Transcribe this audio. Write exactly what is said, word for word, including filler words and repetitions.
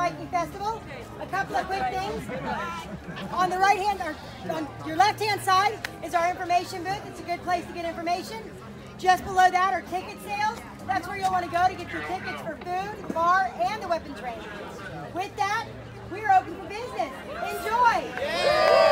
Viking Festival. A couple of quick things. On the right hand, or on your left hand side is our information booth. It's a good place to get information. Just below that are ticket sales. That's where you'll want to go to get your tickets for food, bar, and the weapons range. With that, we are open for business. Enjoy!